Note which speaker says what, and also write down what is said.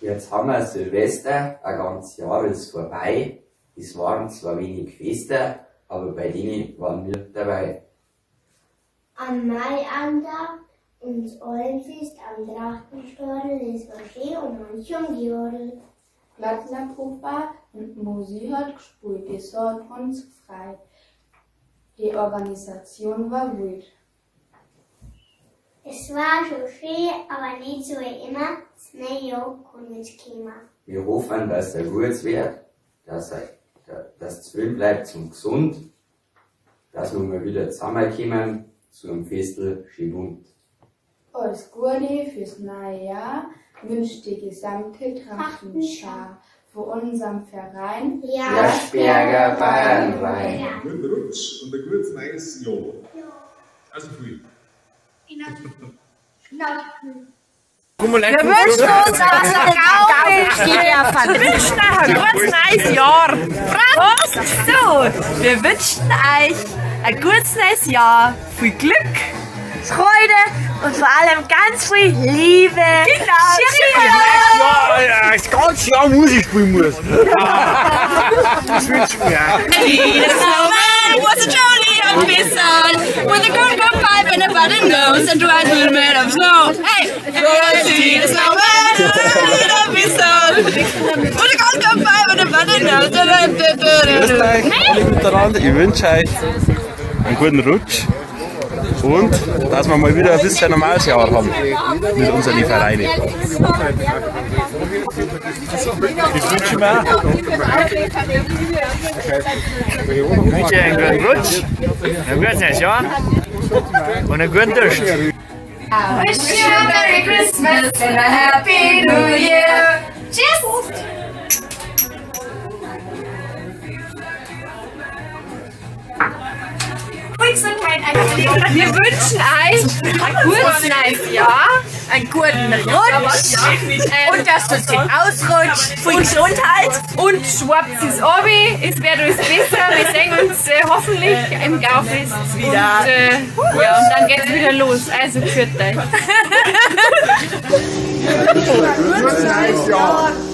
Speaker 1: Jetzt haben wir Silvester, ein ganzes Jahr ist vorbei. Es waren zwar wenig Feste, aber bei denen waren wir dabei.
Speaker 2: Am Maiandag und Eulenfest am Drachtenstadel, das war schön und manchmal Jodel.
Speaker 3: Plattnerpuppe und Musik hat gespielt, das hat uns gefreut. Die Organisation war wild.
Speaker 2: Es war schon schön, aber nicht so wie immer. Das neue Jahr kann jetzt kommen.
Speaker 1: Wir hoffen, dass er gut wird, dass das Film bleibt zum gesund, dass wir mal wieder zusammenkommen zu einem Festel schön bunt.
Speaker 3: Alles Gute fürs neue Jahr wünscht die gesamte Trachtenschar von unserem Verein
Speaker 1: Jaschberger Bayernwein.
Speaker 4: Guten Rutsch und ein gutes neues Jahr. Also viel.
Speaker 5: Wir wünschen uns ein gutes neues Jahr. Prost! So, wir wünschen euch ein gutes neues Jahr. Viel Glück, Freude und vor allem ganz viel Liebe. Genau.
Speaker 6: Ja, das ganze Jahr Musik spielen muss. Das wünsche ich mir auch.
Speaker 5: Was a jolly young person with a good pipe and a button nose and drives a little bit of snow. Hey, everybody see the snowman, a person with a good pipe and a button nose.
Speaker 6: Grüßt euch, alle miteinander. Ich wünsche euch einen guten Rutsch und dass wir mal wieder ein bisschen normales Jahr haben mit unseren Vereinen. Ich wünsche mir einen guten Rutsch, ein gutes Jahr und einen guten Durst.
Speaker 5: I wish you a Merry Christmas and a Happy New Year. Tschüss! Wir wünschen euch ein gutes neues Jahr, einen guten Rutsch und dass du dich ausrutscht, viel Gesundheit und schwappt es obi. Es wird alles besser. Wir sehen uns hoffentlich im Gaufest wieder. Und dann geht's wieder los. Also führt euch.
Speaker 4: Gutes neues Jahr.